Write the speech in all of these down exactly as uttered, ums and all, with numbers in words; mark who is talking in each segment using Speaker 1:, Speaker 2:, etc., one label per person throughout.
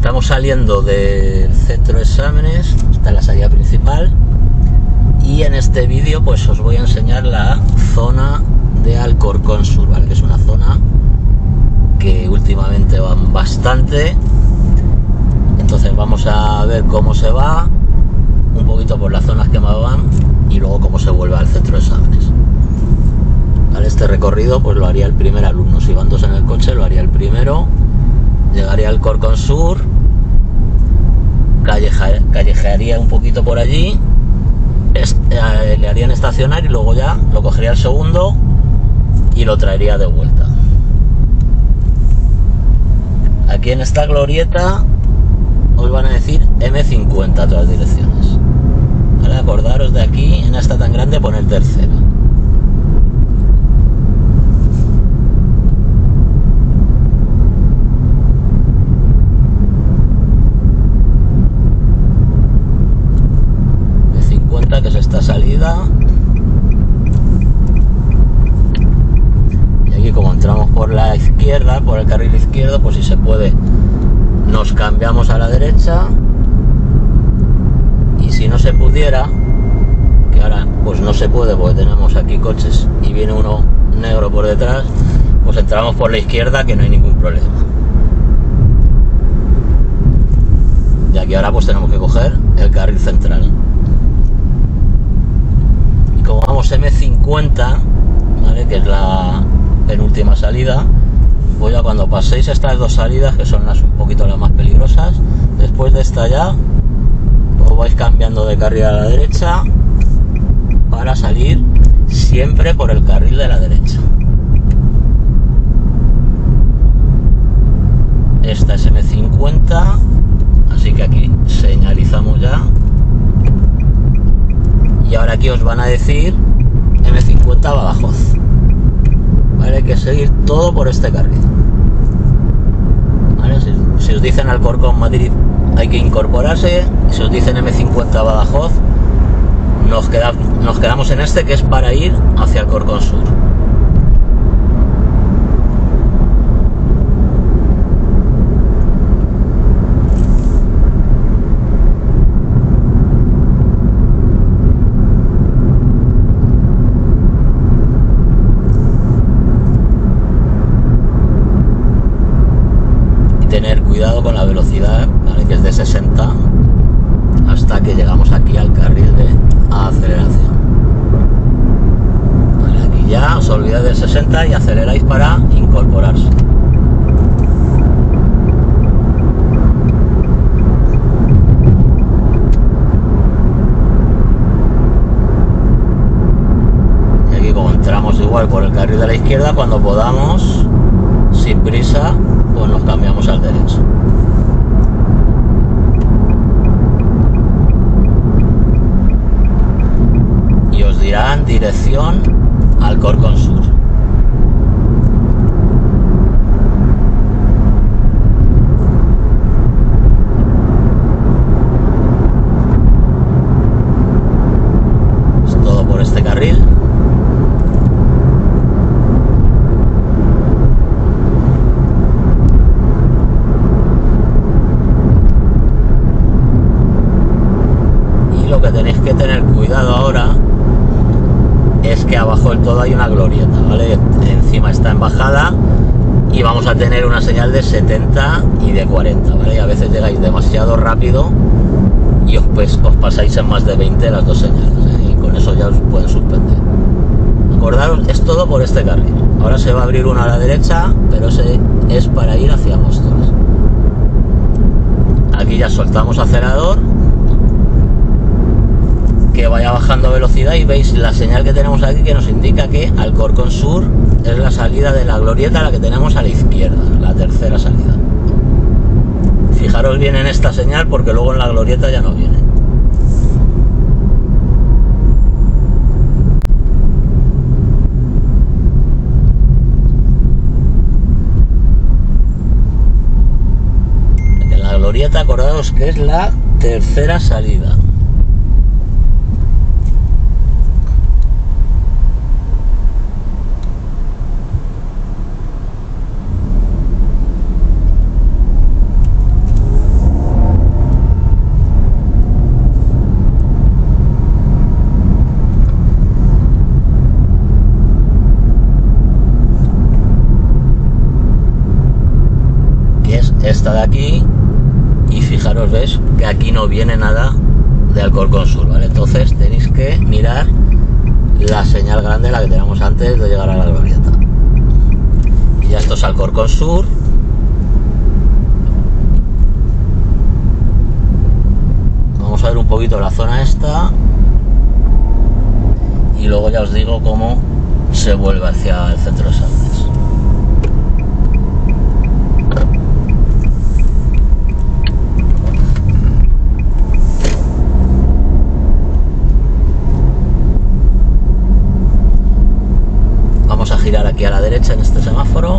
Speaker 1: Estamos saliendo del centro de exámenes, esta es la salida principal, y en este vídeo pues os voy a enseñar la zona de Alcorcón Sur, ¿vale? Que es una zona que últimamente van bastante. Entonces vamos a ver cómo se va, un poquito por las zonas que más van y luego cómo se vuelve al centro de exámenes. ¿Vale? Este recorrido pues lo haría el primer alumno, si van dos en el coche lo haría el primero, llegaría al Alcorcón Sur, calleja, callejearía un poquito por allí, est, eh, le harían estacionar y luego ya lo cogería el segundo y lo traería de vuelta. Aquí en esta glorieta os van a decir eme cincuenta a todas direcciones, ¿vale? Acordaros de aquí, en esta tan grande, poner tercera. eme cincuenta, que es esta salida. Y aquí, como entramos por la izquierda, por el carril izquierdo, pues si se puede nos cambiamos a la derecha, y si no se pudiera, que ahora pues no se puede porque tenemos aquí coches y viene uno negro por detrás, pues entramos por la izquierda, que no hay ningún problema. Y aquí ahora pues tenemos que coger el carril central. Y como vamos eme cincuenta, ¿vale? Que es la penúltima salida, pues ya cuando paséis estas dos salidas, que son las un poquito las más peligrosas, después de esta ya os vais cambiando de carril a la derecha para salir siempre por el carril de la derecha. Esta es eme cincuenta, así que aquí señalizamos ya, y ahora aquí os van a decir eme cincuenta Badajoz. Vale, hay que seguir todo por este carril. ¿Vale? Si, si os dicen Alcorcón Madrid, hay que incorporarse. Y si os dicen eme cincuenta Badajoz, nos, queda, nos quedamos en este, que es para ir hacia Alcorcón Sur. Tener cuidado con la velocidad, ¿vale? Que es de sesenta, hasta que llegamos aquí al carril de aceleración. Vale, aquí ya os olvidáis del sesenta y aceleráis para incorporarse. Y aquí, como entramos igual por el carril de la izquierda, cuando podamos, sin prisa, pues nos cambiamos al derecho. Y os dirán dirección Alcorcón Sur. Es todo por este carril. Lo que tenéis que tener cuidado ahora es que abajo del todo hay una glorieta, ¿vale? Encima está en bajada y vamos a tener una señal de setenta y de cuarenta, ¿vale? Y a veces llegáis demasiado rápido y os, pues, os pasáis en más de veinte las dos señales, ¿eh? Y con eso ya os pueden suspender. Acordaros, es todo por este carril. Ahora se va a abrir uno a la derecha, pero ese es para ir hacia Móstoles. Aquí ya soltamos acelerador, que vaya bajando velocidad, y veis la señal que tenemos aquí que nos indica que Alcorcón Sur es la salida de la glorieta, la que tenemos a la izquierda, la tercera salida. Fijaros bien en esta señal, porque luego en la glorieta ya no viene. En la glorieta, acordaos que es la tercera salida. esta de aquí, y fijaros, ves que aquí no viene nada de Alcorcón Sur, ¿vale? Entonces tenéis que mirar la señal grande, la que teníamos antes de llegar a la glorieta. Y ya esto es Alcorcón Sur. Vamos a ver un poquito la zona esta y luego ya os digo cómo se vuelve hacia el centro de Saldes. Vamos a girar aquí a la derecha en este semáforo.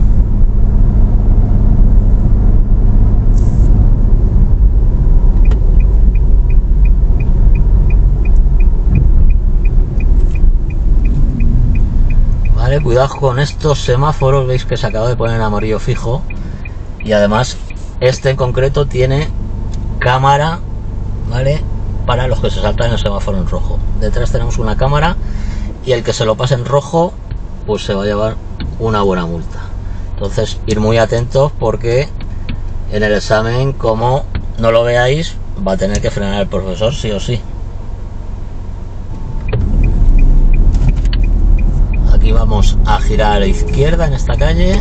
Speaker 1: Vale, cuidado con estos semáforos, veis que se acaba de poner en amarillo fijo, y además este en concreto tiene cámara, ¿vale?, para los que se saltan el semáforo en rojo. Detrás tenemos una cámara y el que se lo pase en rojo pues se va a llevar una buena multa. Entonces ir muy atentos, porque en el examen, como no lo veáis, va a tener que frenar el profesor sí o sí. Aquí vamos a girar a la izquierda en esta calle.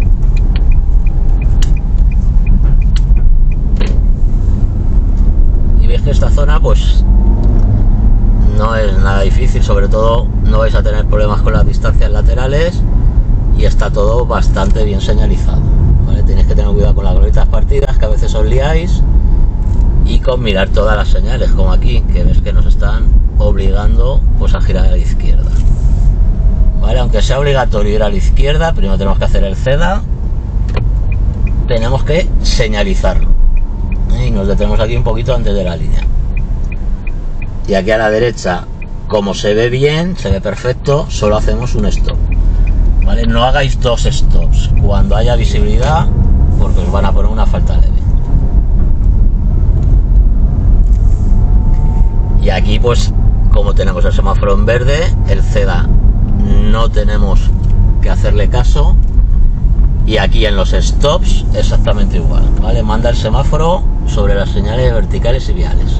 Speaker 1: Y veis que esta zona pues no es nada difícil, sobre todo no vais a tener problemas con las distancias laterales y está todo bastante bien señalizado, ¿vale? Tenéis que tener cuidado con las glorietas partidas, que a veces os liáis, y con mirar todas las señales, como aquí, que ves que nos están obligando pues a girar a la izquierda, ¿vale? Aunque sea obligatorio ir a la izquierda, primero tenemos que hacer el CEDA, tenemos que señalizarlo, ¿eh? Y nos detenemos aquí un poquito antes de la línea. Y aquí a la derecha, como se ve bien, se ve perfecto, solo hacemos un stop, ¿vale? No hagáis dos stops cuando haya visibilidad, porque os van a poner una falta leve. Y aquí pues, como tenemos el semáforo en verde, el CEDA no tenemos que hacerle caso, y aquí en los stops exactamente igual, ¿vale? Manda el semáforo sobre las señales verticales y viales.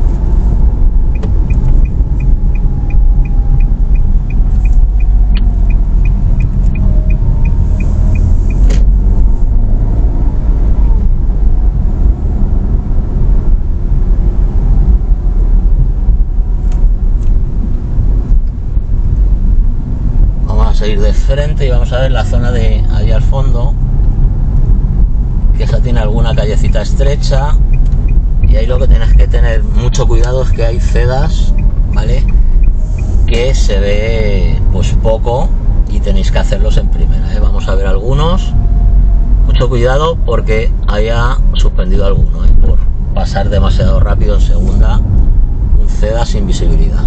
Speaker 1: Ir de frente y vamos a ver la zona de ahí al fondo, que esa tiene alguna callecita estrecha, y ahí lo que tenéis que tener mucho cuidado es que hay cedas, ¿vale?, que se ve pues poco y tenéis que hacerlos en primera, ¿eh? Vamos a ver algunos, mucho cuidado porque haya suspendido alguno, ¿eh?, por pasar demasiado rápido en segunda, un ceda sin visibilidad.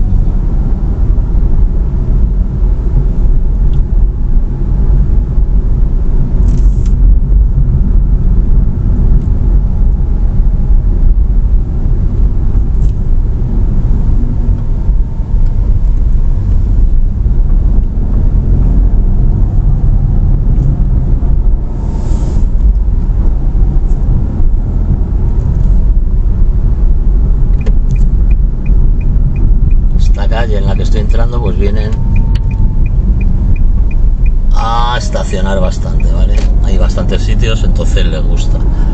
Speaker 1: En la que estoy entrando pues vienen a estacionar bastante, ¿vale? Hay bastantes sitios, entonces les gusta.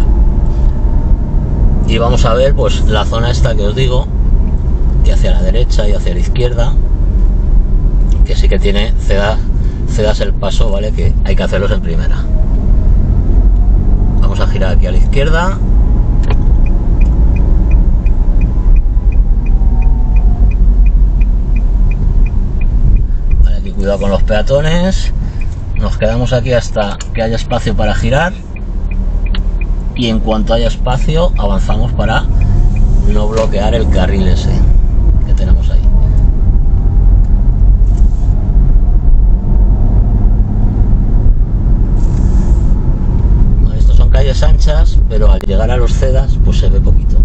Speaker 1: Y vamos a ver pues la zona esta que os digo, que hacia la derecha y hacia la izquierda, que sí que tiene cedas, cedas el paso, ¿vale?, que hay que hacerlos en primera. Vamos a girar aquí a la izquierda. Cuidado con los peatones, nos quedamos aquí hasta que haya espacio para girar, y en cuanto haya espacio avanzamos para no bloquear el carril ese que tenemos ahí. Bueno, estos son calles anchas, pero al llegar a los cedas pues se ve poquito.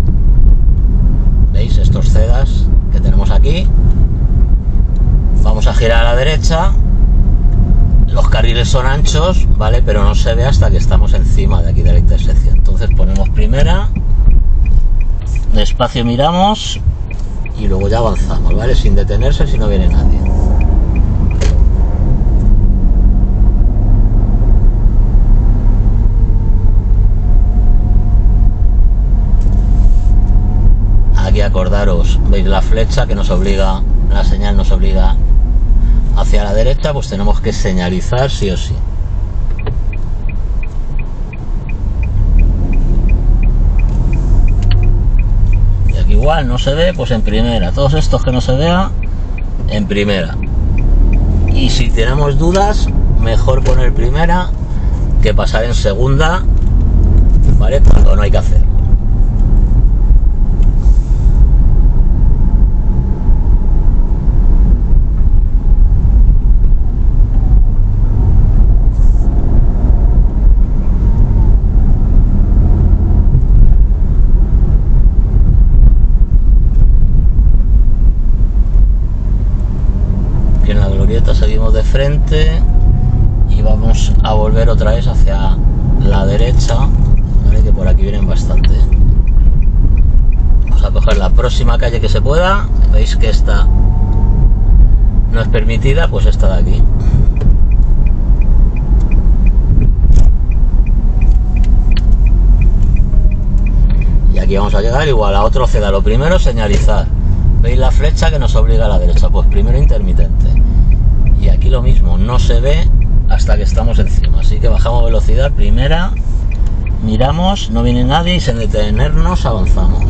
Speaker 1: Estos cedas que tenemos aquí, vamos a girar a la derecha, los carriles son anchos, ¿vale? Pero no se ve hasta que estamos encima de aquí de la intersección. Entonces ponemos primera, despacio miramos y luego ya avanzamos, ¿vale? Sin detenerse si no viene nadie. Aquí acordaros, veis la flecha que nos obliga, la señal nos obliga hacia la derecha, pues tenemos que señalizar sí o sí. Y aquí igual no se ve, pues en primera. Todos estos que no se vea, en primera. Y si tenemos dudas, mejor poner primera que pasar en segunda, ¿vale? Cuando no hay que hacer. Seguimos de frente y vamos a volver otra vez hacia la derecha, ¿vale? Que por aquí vienen bastante. Vamos a coger la próxima calle que se pueda. Veis que esta no es permitida, pues esta de aquí. Y aquí vamos a llegar igual a otro ceda. Lo primero, señalizar. Veis la flecha que nos obliga a la derecha, pues primero intermitente. Y aquí lo mismo, no se ve hasta que estamos encima, así que bajamos velocidad, primera, miramos, no viene nadie y sin detenernos avanzamos.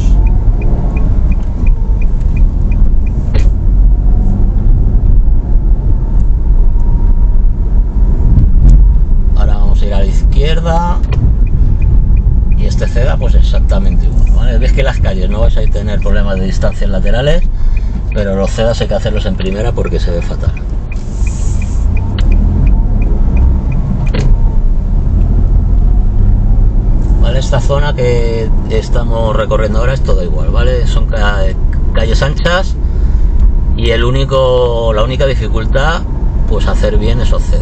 Speaker 1: Ahora vamos a ir a la izquierda y este ceda pues exactamente igual, ¿vale? Veis que las calles no vais a tener problemas de distancias laterales, pero los cedas hay que hacerlos en primera porque se ve fatal. Esta zona que estamos recorriendo ahora es todo igual, ¿vale? Son calles anchas y el único, la única dificultad, pues hacer bien esos cedas.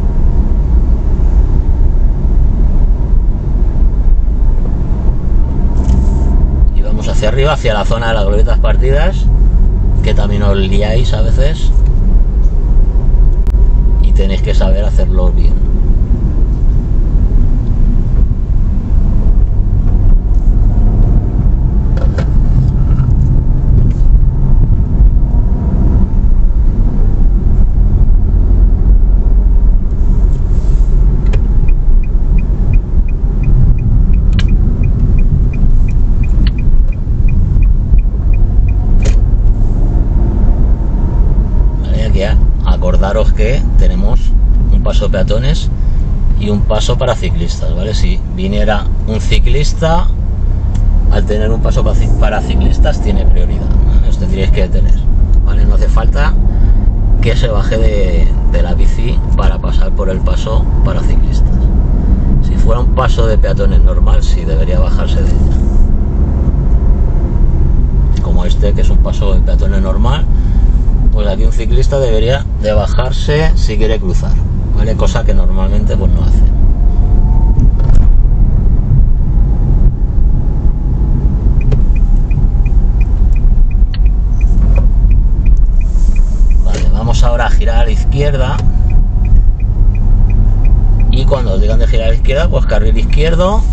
Speaker 1: Y vamos hacia arriba, hacia la zona de las glorietas partidas, que también os liáis a veces y tenéis que saber hacerlo bien. Acordaros que tenemos un paso de peatones y un paso para ciclistas, ¿vale? Si viniera un ciclista, al tener un paso para ciclistas tiene prioridad, ¿vale? Os tendríais que detener, ¿vale? No hace falta que se baje de, de la bici para pasar por el paso para ciclistas. Si fuera un paso de peatones normal, sí debería bajarse de ella, como este que es un paso de peatones normal. Pues aquí un ciclista debería de bajarse si quiere cruzar, ¿vale? Cosa que normalmente pues no hace. Vale, vamos ahora a girar a la izquierda y cuando os digan de girar a la izquierda, pues carril izquierdo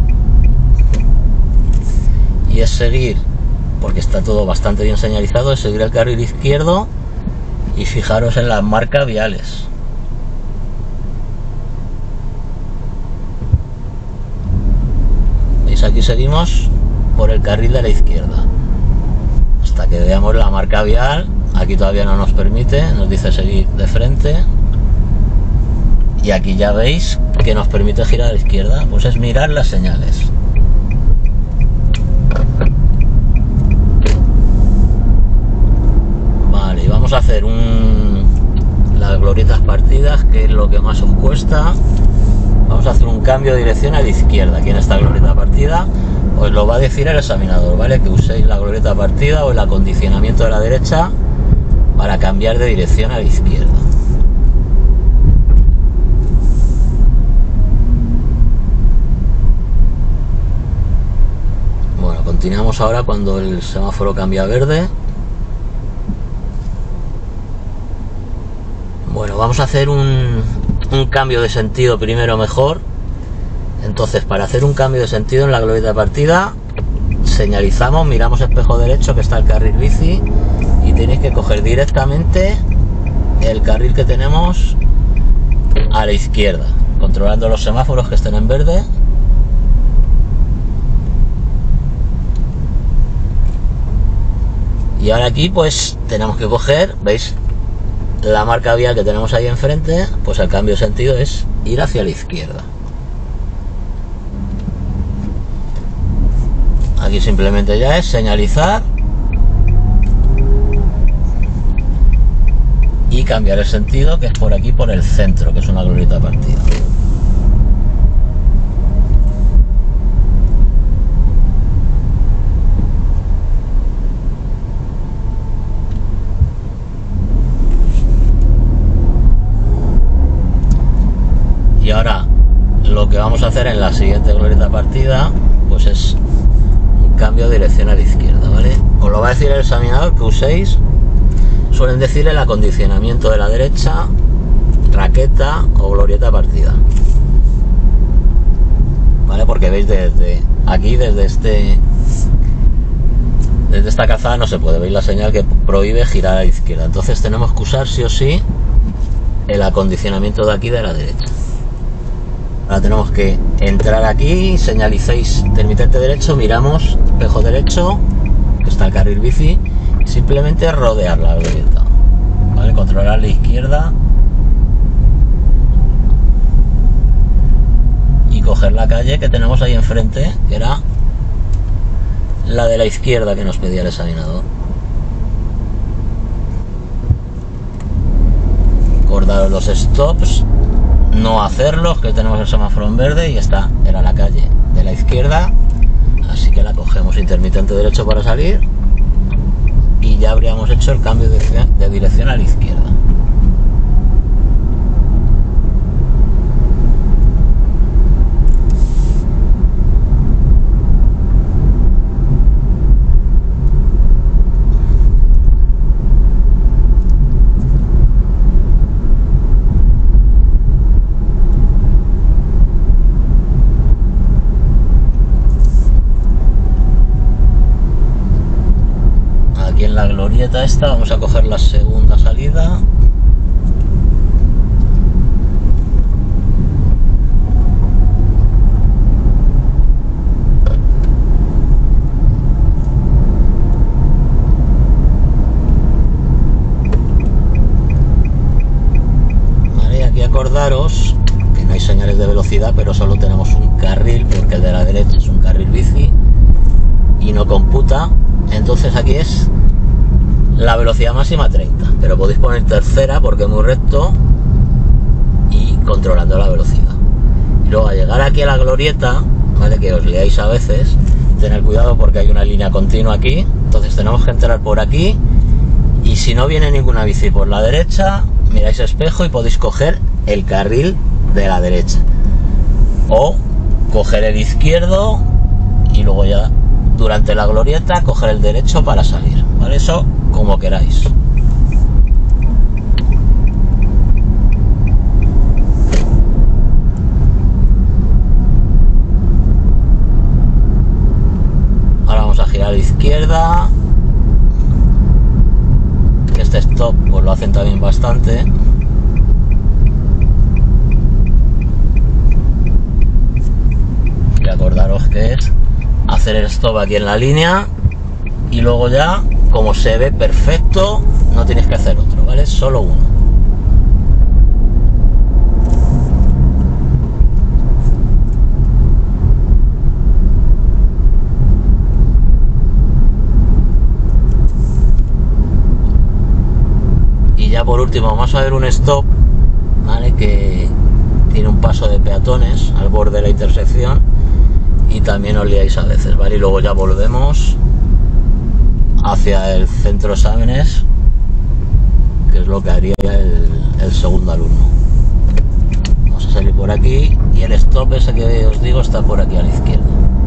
Speaker 1: y es seguir, porque está todo bastante bien señalizado, es seguir el carril izquierdo y fijaros en las marcas viales. ¿Veis? Aquí seguimos por el carril de la izquierda hasta que veamos la marca vial. Aquí todavía no nos permite, nos dice seguir de frente y aquí ya veis que nos permite girar a la izquierda, pues es mirar las señales. Y vamos a hacer un, las glorietas partidas, que es lo que más os cuesta. Vamos a hacer un cambio de dirección a la izquierda. Aquí en esta glorieta partida os lo va a decir el examinador, ¿vale? Que uséis la glorieta partida o el acondicionamiento de la derecha para cambiar de dirección a la izquierda. Bueno, continuamos ahora cuando el semáforo cambia a verde. Bueno, vamos a hacer un, un cambio de sentido primero mejor. Entonces, para hacer un cambio de sentido en la glorieta de partida, señalizamos, miramos espejo derecho que está el carril bici y tenéis que coger directamente el carril que tenemos a la izquierda, controlando los semáforos que estén en verde. Y ahora aquí pues tenemos que coger, ¿veis? La marca vial que tenemos ahí enfrente, pues el cambio de sentido es ir hacia la izquierda. Aquí simplemente ya es señalizar y cambiar el sentido, que es por aquí, por el centro, que es una glorieta partida. Y ahora lo que vamos a hacer en la siguiente glorieta partida pues es un cambio de dirección a la izquierda, ¿vale? Os lo va a decir el examinador que uséis, suelen decir el acondicionamiento de la derecha, raqueta o glorieta partida, ¿vale? Porque veis desde aquí, desde este desde esta calzada no se puede, veis la señal que prohíbe girar a la izquierda, entonces tenemos que usar sí o sí el acondicionamiento de aquí de la derecha. Ahora tenemos que entrar aquí, señalicéis intermitente derecho, miramos espejo derecho, que está el carril bici, y simplemente rodear la glorieta, ¿vale? Controlar la izquierda y coger la calle que tenemos ahí enfrente, que era la de la izquierda que nos pedía el examinador. Acordaros los stops, no hacerlos, que tenemos el semáforo en verde y esta era la calle de la izquierda, así que la cogemos intermitente derecho para salir y ya habríamos hecho el cambio de, de dirección a la izquierda. La glorieta esta vamos a coger la segunda salida, vale, aquí acordaros que no hay señales de velocidad, pero solo tenemos un carril porque el de la derecha es un carril bici y no computa, entonces aquí es la velocidad máxima treinta, pero podéis poner tercera porque es muy recto y controlando la velocidad. Y luego al llegar aquí a la glorieta, ¿vale? Que os liáis a veces, tener cuidado porque hay una línea continua aquí, entonces tenemos que entrar por aquí y si no viene ninguna bici por la derecha, miráis espejo y podéis coger el carril de la derecha o coger el izquierdo y luego ya durante la glorieta coger el derecho para salir, ¿vale? Eso como queráis. Ahora vamos a girar a la izquierda. Este stop pues lo hacen también bastante. Y acordaros que es hacer el stop aquí en la línea y luego ya, como se ve perfecto, no tienes que hacer otro, ¿vale? Solo uno. Y ya por último vamos a ver un stop, ¿vale? Que tiene un paso de peatones al borde de la intersección y también os liáis a veces, ¿vale? Y luego ya volvemos hacia el centro de exámenes que es lo que haría el, el segundo alumno. Vamos a salir por aquí y el stop ese que os digo está por aquí a la izquierda.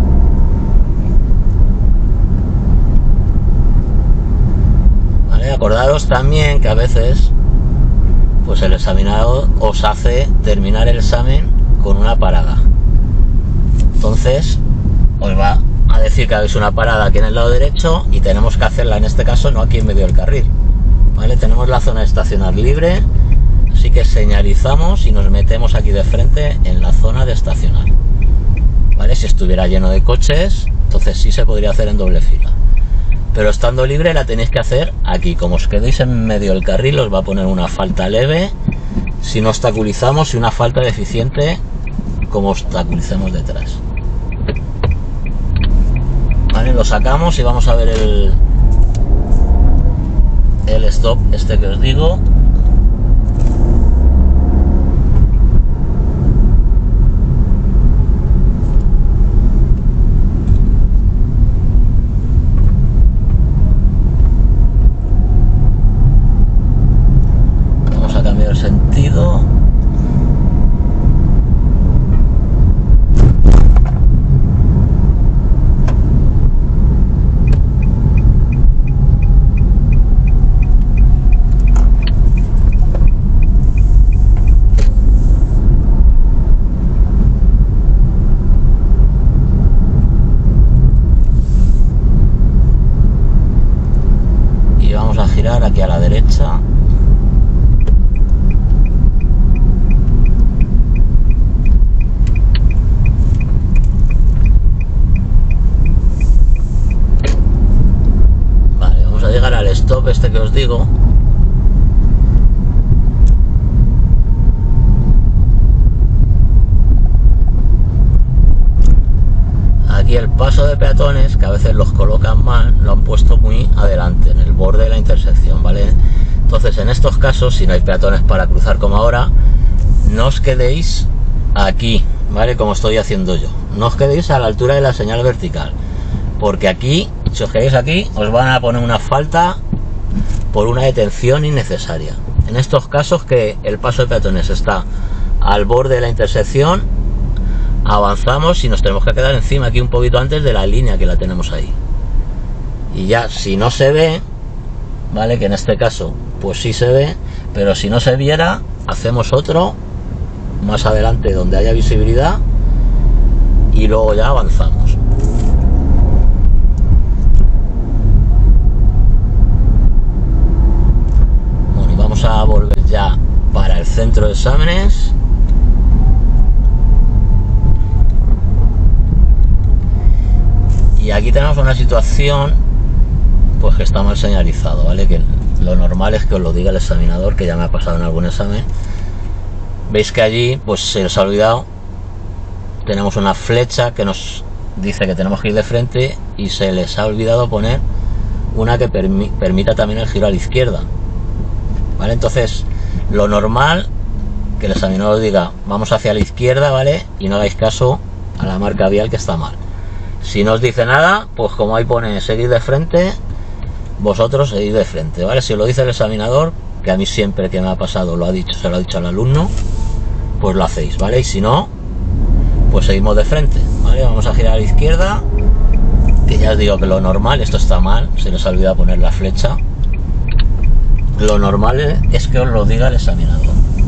Speaker 1: Vale, acordaros también que a veces pues el examinador os hace terminar el examen con una parada. Entonces os va a decir que habéis una parada aquí en el lado derecho y tenemos que hacerla en este caso no aquí en medio del carril. Vale, tenemos la zona de estacionar libre, así que señalizamos y nos metemos aquí de frente en la zona de estacionar. Vale, si estuviera lleno de coches, entonces sí se podría hacer en doble fila, pero estando libre la tenéis que hacer aquí. Como os quedéis en medio del carril os va a poner una falta leve si no obstaculizamos y una falta deficiente como obstaculicemos detrás. Vale, lo sacamos y vamos a ver el el stop este que os digo. Vamos a cambiar el sentido. Girar aquí a la derecha. Vale, vamos a llegar al stop este que os digo. Aquí el paso de peatones, que a veces los colocan mal, lo han puesto muy adelante, en el borde de la intersección, ¿vale? Entonces en estos casos, si no hay peatones para cruzar como ahora, no os quedéis aquí, ¿vale? Como estoy haciendo yo. No os quedéis a la altura de la señal vertical, porque aquí, si os quedáis aquí, os van a poner una falta por una detención innecesaria. En estos casos que el paso de peatones está al borde de la intersección, avanzamos y nos tenemos que quedar encima aquí un poquito antes de la línea que la tenemos ahí. Y ya si no se ve, vale, que en este caso pues sí se ve, pero si no se viera, hacemos otro más adelante donde haya visibilidad y luego ya avanzamos. Bueno, y vamos a volver ya para el centro de exámenes. Y aquí tenemos una situación pues que está mal señalizado, ¿vale? Que lo normal es que os lo diga el examinador, que ya me ha pasado en algún examen. Veis que allí pues se os ha olvidado, tenemos una flecha que nos dice que tenemos que ir de frente y se les ha olvidado poner una que permi permita también el giro a la izquierda, ¿vale? Entonces lo normal que el examinador diga vamos hacia la izquierda, ¿vale? Y no hagáis caso a la marca vial que está mal. Si no os dice nada, pues como ahí pone seguir de frente, vosotros seguid de frente, ¿vale? Si os lo dice el examinador, que a mí siempre que me ha pasado lo ha dicho, se lo ha dicho al alumno, pues lo hacéis, ¿vale? Y si no, pues seguimos de frente, ¿vale? Vamos a girar a la izquierda, que ya os digo que lo normal, esto está mal, se les ha olvidado poner la flecha. Lo normal es que os lo diga el examinador.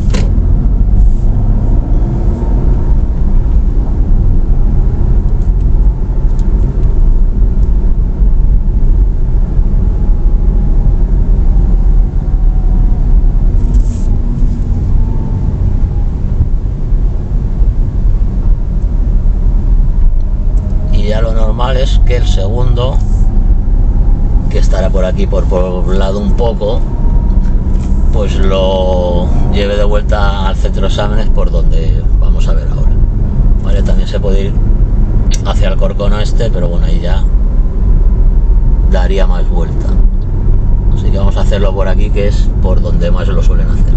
Speaker 1: Es que el segundo, que estará por aquí por poblado un poco, pues lo lleve de vuelta al centro de exámenes por donde vamos a ver ahora, ¿vale? También se puede ir hacia el Alcorcón este, pero bueno, ahí ya daría más vuelta, así que vamos a hacerlo por aquí, que es por donde más lo suelen hacer.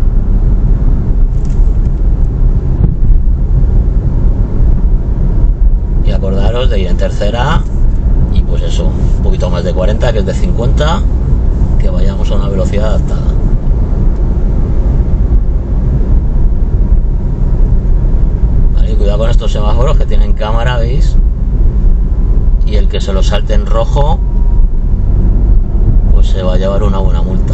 Speaker 1: Y acordaros de ir en tercera y pues eso, un poquito más de cuarenta, que es de cincuenta, que vayamos a una velocidad adaptada. cuidado con estos semáforos que tienen cámara, ¿veis? Y el que se lo salte en rojo pues se va a llevar una buena multa.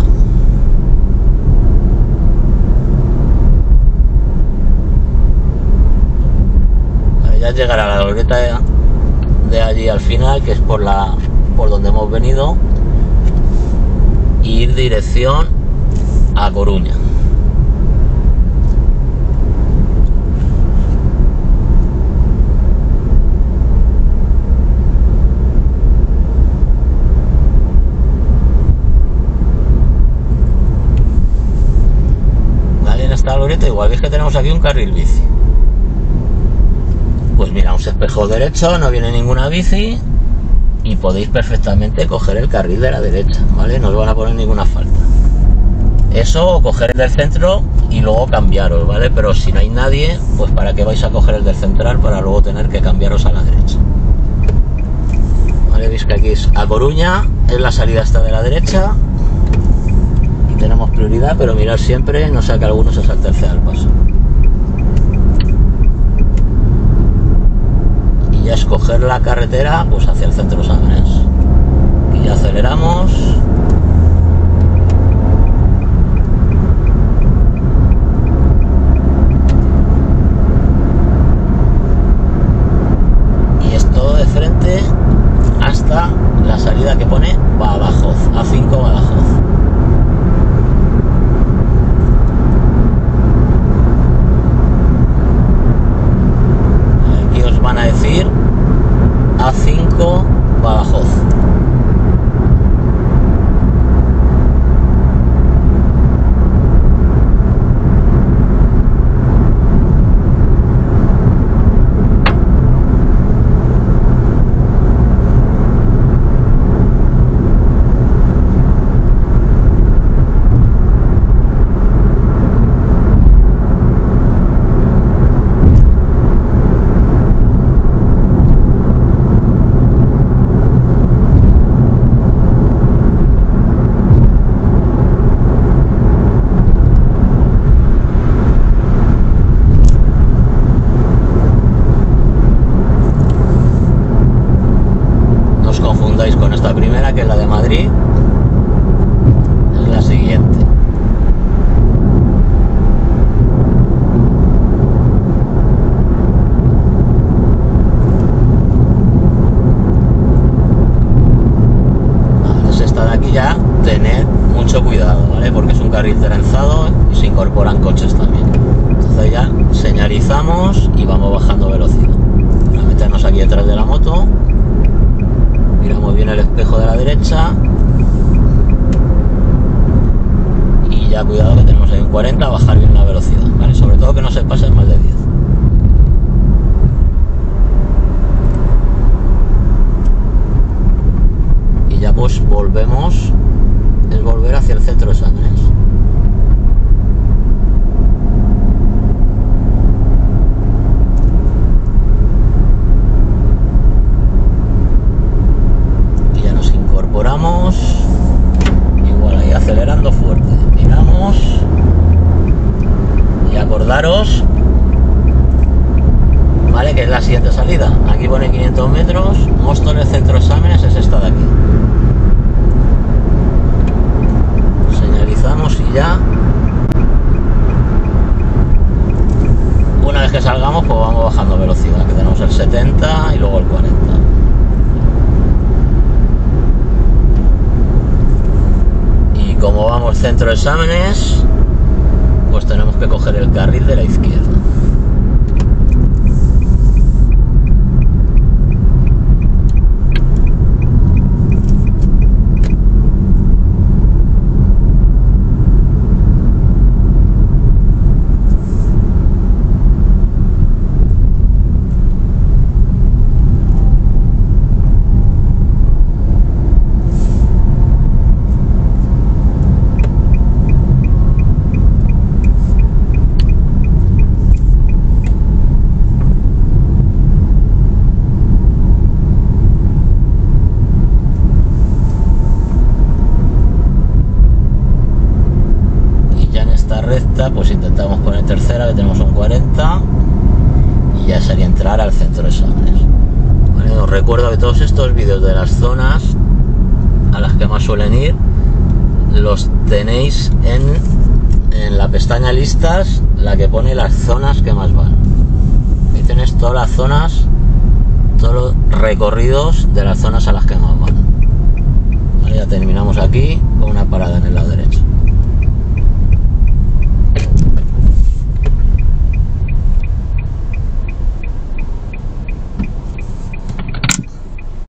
Speaker 1: Ya llegará a la glorieta de, de allí al final, que es por la por donde hemos venido, e ir dirección a Coruña. Vale, en esta glorieta igual veis que tenemos aquí un carril bici. Pues mira, un espejo derecho, no viene ninguna bici y podéis perfectamente coger el carril de la derecha, ¿vale? No os van a poner ninguna falta. Eso, o coger el del centro y luego cambiaros, ¿vale? Pero si no hay nadie, pues para qué vais a coger el del central para luego tener que cambiaros a la derecha. Vale, veis que aquí es a Coruña, es la salida esta de la derecha y tenemos prioridad, pero mirad siempre, no sea que alguno se salte el ceda al paso. Y a escoger la carretera pues hacia el centro Exámenes y ya aceleramos. Y es todo de frente hasta la salida que pone Badajoz, A cinco Badajoz. Aquí os van a decir A cinco Badajoz. Con esta primera, que es la de Madrid, es la siguiente. Entonces esta de aquí ya tened mucho cuidado, ¿vale? Porque es un carril trenzado y se incorporan coches también. Entonces ya señalizamos y vamos bajando velocidad. Para meternos aquí detrás de la moto. Miramos bien el espejo de la derecha y ya cuidado que tenemos ahí en cuarenta, bajar bien la velocidad, ¿vale? Sobre todo que no se pase más de diez. Y ya pues volvemos, es volver hacia el centro de Exámenes. Igual ahí acelerando fuerte, miramos y acordaros, vale, que es la siguiente salida. Aquí pone quinientos metros, Móstoles Centro Exámenes es esta de aquí. Señalizamos y ya una vez que salgamos pues vamos bajando velocidad, que tenemos el setenta y luego el cuarenta. Como vamos centro Exámenes, pues tenemos que coger el carril de la izquierda. Pues intentamos poner tercera, que tenemos un cuarenta, y ya sería entrar al centro de exámenes. Vale, os recuerdo que todos estos vídeos de las zonas a las que más suelen ir los tenéis en, en la pestaña listas, la que pone las zonas que más van. Ahí tenéis todas las zonas, todos los recorridos de las zonas a las que más van. Vale, ya terminamos aquí con una parada en el lado derecho.